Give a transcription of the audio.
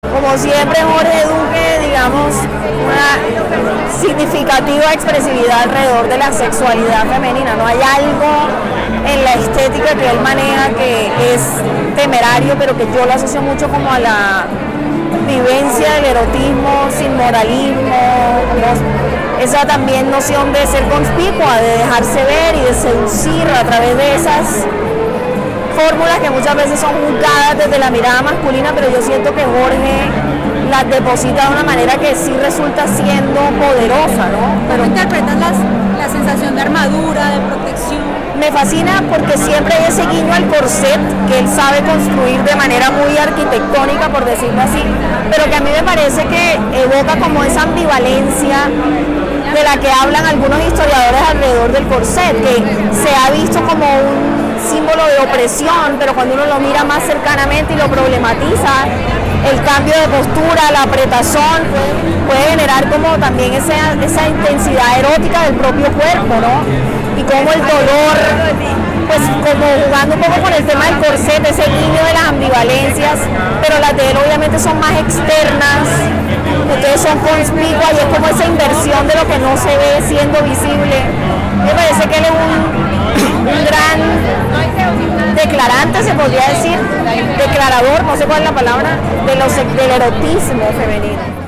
Como siempre, Jorge Duque, digamos, una significativa expresividad alrededor de la sexualidad femenina. No hay algo en la estética que él maneja que es temerario, pero que yo lo asocio mucho como a la vivencia del erotismo sin moralismo, esa también noción de ser conspicua, de dejarse ver y de seducir a través de esas fórmulas que muchas veces son juzgadas desde la mirada masculina, pero yo siento que Jorge las deposita de una manera que sí resulta siendo poderosa, ¿no? ¿Cómo interpretas la sensación de armadura, de protección? Me fascina porque siempre hay ese guiño al corset que él sabe construir de manera muy arquitectónica, por decirlo así, pero que a mí me parece que evoca como esa ambivalencia de la que hablan algunos historiadores alrededor del corset, que se ha visto como un símbolo de opresión, pero cuando uno lo mira más cercanamente y lo problematiza, el cambio de postura, la apretazón, puede generar como también esa intensidad erótica del propio cuerpo, ¿no? Y como el dolor, pues como jugando un poco con el tema del corset, ese guiño de las ambivalencias, pero las de él obviamente son más externas, entonces son conspicuas y es como esa inversión de lo que no se ve siendo visible. Me parece que él es un gran declarante, se podría decir, declarador, no sé cuál es la palabra, del erotismo femenino.